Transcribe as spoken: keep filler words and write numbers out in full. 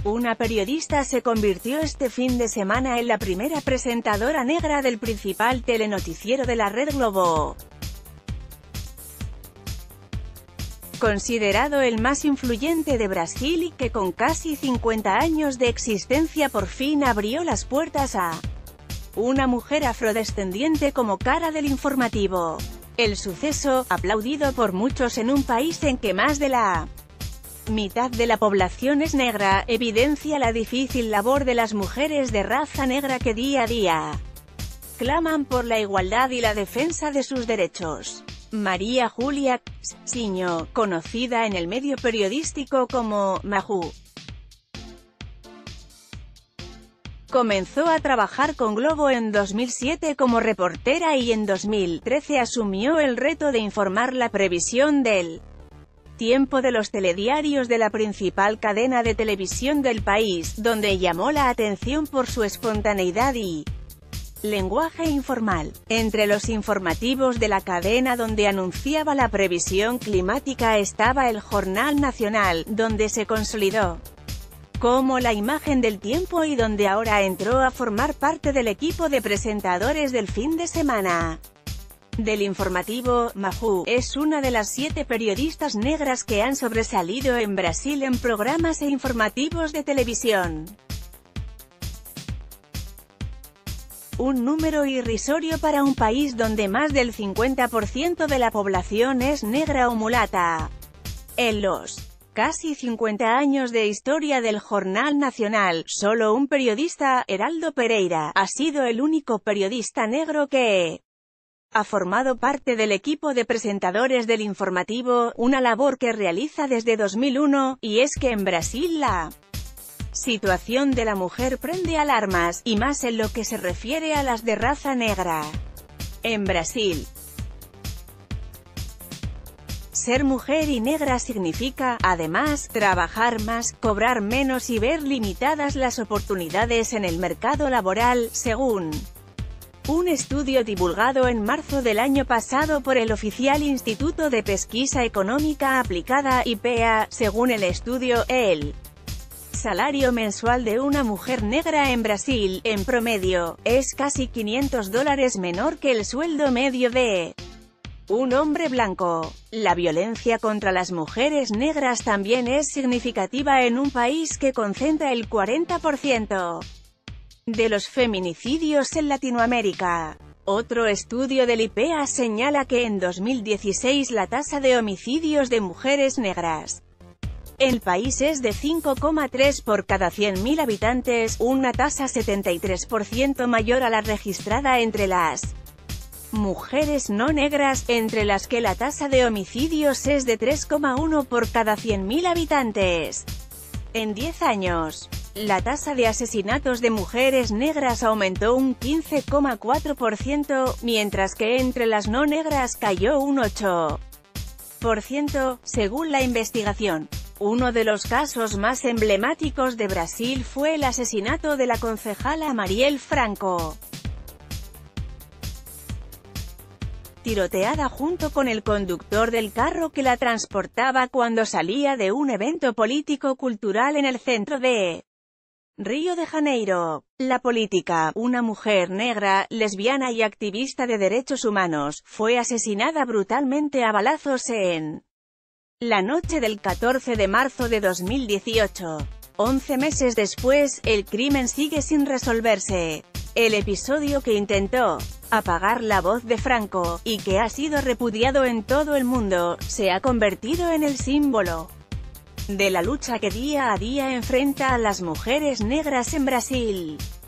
Una periodista se convirtió este fin de semana en la primera presentadora negra del principal telenoticiero de la red Globo. Considerado el más influyente de Brasil y que con casi cincuenta años de existencia por fin abrió las puertas a una mujer afrodescendiente como cara del informativo. El suceso, aplaudido por muchos en un país en que más de la mitad de la población es negra, evidencia la difícil labor de las mujeres de raza negra que día a día claman por la igualdad y la defensa de sus derechos. María Julia Coutinho, conocida en el medio periodístico como Maju, comenzó a trabajar con Globo en dos mil siete como reportera y en dos mil trece asumió el reto de informar la previsión del tiempo de los telediarios de la principal cadena de televisión del país, donde llamó la atención por su espontaneidad y lenguaje informal. Entre los informativos de la cadena donde anunciaba la previsión climática estaba el Jornal Nacional, donde se consolidó como la imagen del tiempo y donde ahora entró a formar parte del equipo de presentadores del fin de semana del informativo. Maju es una de las siete periodistas negras que han sobresalido en Brasil en programas e informativos de televisión. Un número irrisorio para un país donde más del cincuenta por ciento de la población es negra o mulata. En los casi cincuenta años de historia del Jornal Nacional, solo un periodista, Heraldo Pereira, ha sido el único periodista negro que ha formado parte del equipo de presentadores del informativo, una labor que realiza desde dos mil uno, y es que en Brasil la situación de la mujer prende alarmas, y más en lo que se refiere a las de raza negra. En Brasil, ser mujer y negra significa, además, trabajar más, cobrar menos y ver limitadas las oportunidades en el mercado laboral, según un estudio divulgado en marzo del año pasado por el oficial Instituto de Pesquisa Económica Aplicada, I P E A. Según el estudio, el salario mensual de una mujer negra en Brasil, en promedio, es casi quinientos dólares menor que el sueldo medio de un hombre blanco. La violencia contra las mujeres negras también es significativa en un país que concentra el cuarenta por ciento de los feminicidios en Latinoamérica. Otro estudio del I P E A señala que en dos mil dieciséis la tasa de homicidios de mujeres negras en el país es de cinco coma tres por cada cien mil habitantes, una tasa setenta y tres por ciento mayor a la registrada entre las mujeres no negras, entre las que la tasa de homicidios es de tres coma uno por cada cien mil habitantes. En diez años, la tasa de asesinatos de mujeres negras aumentó un quince coma cuatro por ciento, mientras que entre las no negras cayó un ocho por ciento, según la investigación. Uno de los casos más emblemáticos de Brasil fue el asesinato de la concejala Marielle Franco, tiroteada junto con el conductor del carro que la transportaba cuando salía de un evento político-cultural en el centro de Río de Janeiro. La política, una mujer negra, lesbiana y activista de derechos humanos, fue asesinada brutalmente a balazos en la noche del catorce de marzo de dos mil dieciocho. Once meses después, el crimen sigue sin resolverse. El episodio que intentó apagar la voz de Franco, y que ha sido repudiado en todo el mundo, se ha convertido en el símbolo de la lucha que día a día enfrenta a las mujeres negras en Brasil.